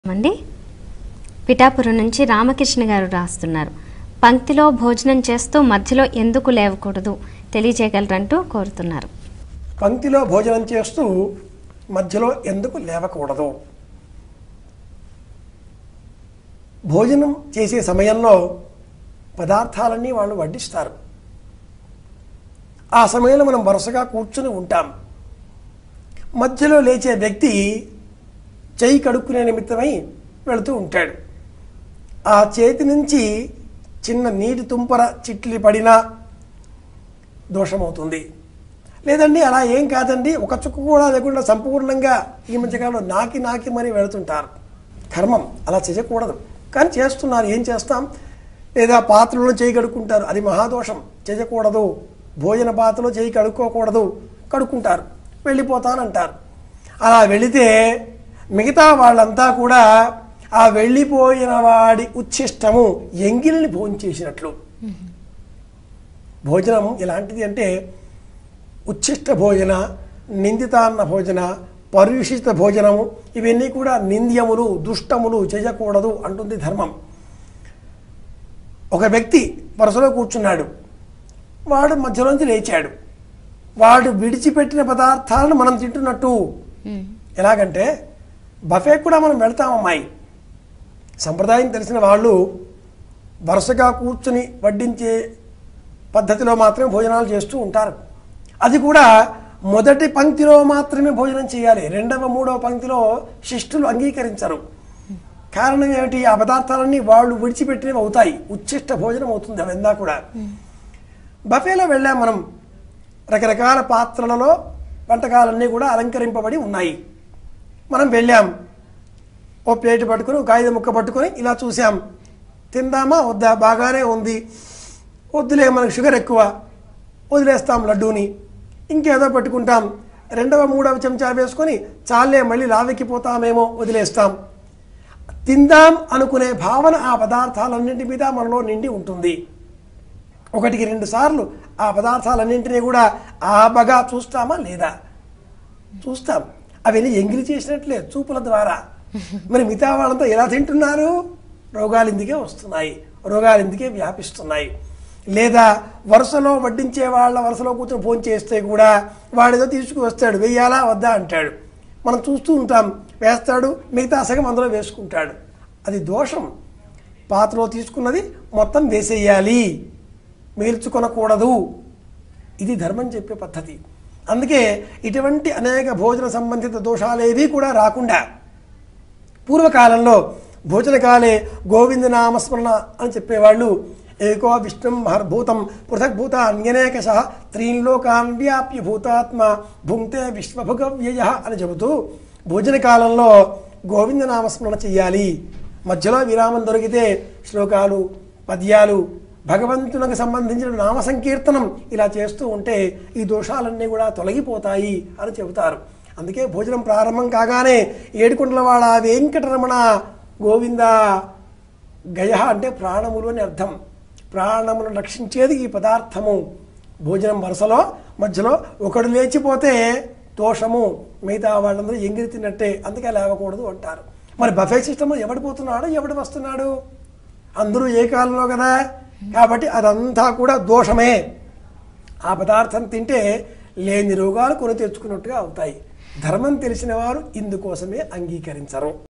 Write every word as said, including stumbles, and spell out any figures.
మండి పిఠాపురం నుంచి రామకృష్ణ గారు రాస్తున్నారు. పంక్తిలో భోజనం చేస్తూ మధ్యలో ఎందుకు లేవకూడదు తెలియజేయగలరంటూ కోరుతున్నారు. పంక్తిలో భోజనం చేస్తూ మధ్యలో ఎందుకు లేవకూడదు? భోజనం చేసే సమయంలో పదార్థాలన్నీ వాళ్ళు వడ్డిస్తారు. ఆ సమయంలో మనం వరుసగా కూర్చుని ఉంటాం. మధ్యలో లేచే వ్యక్తి చేయి కడుక్కునే నిమిత్తమై వెళుతూ ఉంటాడు. ఆ చేతి నుంచి చిన్న నీటి తుంపర చిట్లి పడినా దోషమవుతుంది. లేదండి అలా ఏం కాదండి, ఒక చుక్క కూడా లేకుండా సంపూర్ణంగా ఈ మధ్యకాలంలో నాకి నాకి మరి వెళుతుంటారు. కర్మం అలా చేయకూడదు, కానీ చేస్తున్నారు, ఏం చేస్తాం. లేదా పాత్రలో చేయి కడుక్కుంటారు, అది మహాదోషం, చేయకూడదు. భోజన పాత్రలో చేయి కడుక్కోకూడదు, కడుక్కుంటారు, వెళ్ళిపోతానంటారు. అలా వెళితే మిగతా వాళ్ళంతా కూడా ఆ వెళ్ళిపోయిన వాడి ఉచ్ఛిష్టము ఎంగిలిని భోంచేసినట్లు. భోజనం ఎలాంటిది అంటే ఉచ్ఛిష్ట భోజన, నిందితాన్న భోజన, పరుషిత భోజనము, ఇవన్నీ కూడా నింద్యములు, దుష్టములు, చేయకూడదు అంటుంది ధర్మం. ఒక వ్యక్తి వరుసలో కూర్చున్నాడు, వాడు మధ్యలోంచి లేచాడు. వాడు విడిచిపెట్టిన పదార్థాలను మనం తింటున్నట్టు. ఎలాగంటే బఫే కూడా మనం వెళ్తాం. అమ్మాయి సంప్రదాయం తెలిసిన వాళ్ళు వరుసగా కూర్చుని వడ్డించే పద్ధతిలో మాత్రమే భోజనాలు చేస్తూ ఉంటారు. అది కూడా మొదటి పంక్తిలో మాత్రమే భోజనం చేయాలి. రెండవ మూడవ పంక్తిలో శిష్టులు అంగీకరించరు. కారణం ఏమిటి? ఆ పదార్థాలన్నీ వాళ్ళు విడిచిపెట్టినవి అవుతాయి, ఉచ్ఛిష్ట భోజనం అవుతుంది అవంతా కూడా. బఫేలో వెళ్ళాం మనం, రకరకాల పాత్రలలో వంటకాలన్నీ కూడా అలంకరింపబడి ఉన్నాయి. మనం వెళ్ళాం, ఓ ప్లేట్ పట్టుకొని, ఒక కాగితం ముక్క పట్టుకొని ఇలా చూసాం. తిందామా వద్దా? బాగానే ఉంది, వద్దులే మనకు షుగర్ ఎక్కువ, వదిలేస్తాం లడ్డూని. ఇంకేదో పట్టుకుంటాం, రెండవ మూడవ చెంచా వేసుకొని చాలే మళ్ళీ లావెక్కిపోతామేమో, వదిలేస్తాం. తిందాం అనుకునే భావన ఆ పదార్థాలన్నింటి మీద మనలో నిండి ఉంటుంది. ఒకటికి రెండు సార్లు ఆ పదార్థాలన్నింటినీ కూడా ఆబగా చూస్తామా లేదా? చూస్తాం. అవన్నీ ఎంగిలి చేసినట్లే చూపుల ద్వారా. మరి మిగతా వాళ్ళంతా ఎలా తింటున్నారు? రోగాలు ఇందుకే వస్తున్నాయి, రోగాలు ఇందుకే వ్యాపిస్తున్నాయి. లేదా వరుసలో వడ్డించే వాళ్ళ వరుసలో కూర్చొని ఫోన్ చేస్తే కూడా వాడేదో తీసుకువస్తాడు, వెయ్యాలా వద్దా అంటాడు. మనం చూస్తూ ఉంటాం, వేస్తాడు, మిగతా సగం అందులో వేసుకుంటాడు. అది దోషం. పాత్రలో తీసుకున్నది మొత్తం వేసేయాలి, మేల్చుకొనకూడదు. ఇది ధర్మం చెప్పే పద్ధతి. అందుకే ఇటువంటి అనేక భోజన సంబంధిత దోషాలేవి కూడా రాకుండా పూర్వకాలంలో భోజనకాలే గోవిందనామస్మరణ అని చెప్పేవాళ్ళు. ఏకో విష్ణుం మహర్భూతం పృథగ్భూత అన్యనేకశ త్రీన్లోకాన్ వ్యాప్య భూతాత్మ భుంక్తే విశ్వభుగవ్యయ అని చెబుతూ భోజన కాలంలో గోవిందనామస్మరణ చెయ్యాలి. మధ్యలో విరామం దొరికితే శ్లోకాలు, పద్యాలు, భగవంతునికి సంబంధించిన నామ సంకీర్తనం ఇలా చేస్తూ ఉంటే ఈ దోషాలన్నీ కూడా తొలగిపోతాయి అని చెబుతారు. అందుకే భోజనం ప్రారంభం కాగానే ఏడుకొండలవాడ వెంకటరమణ గోవింద గయ అంటే ప్రాణములు అని అర్థం. ప్రాణములను రక్షించేది ఈ పదార్థము. భోజనం వరుసలో మధ్యలో ఒకడు లేచిపోతే దోషము, మిగతా వాళ్ళందరూ ఎంగిరి తిన్నట్టే, అందుకే లేవకూడదు అంటారు. మరి బఫే సిస్టమ్ ఎవడు పోతున్నాడు, ఎవడు వస్తున్నాడు? అందరూ ఏ కాలంలో కదా, కాబట్టి అదంతా కూడా దోషమే. ఆ పదార్థం తింటే లేని రోగాలు కొని తెచ్చుకున్నట్టుగా అవుతాయి. ధర్మం తెలిసిన వారు ఇందుకోసమే అంగీకరించరు.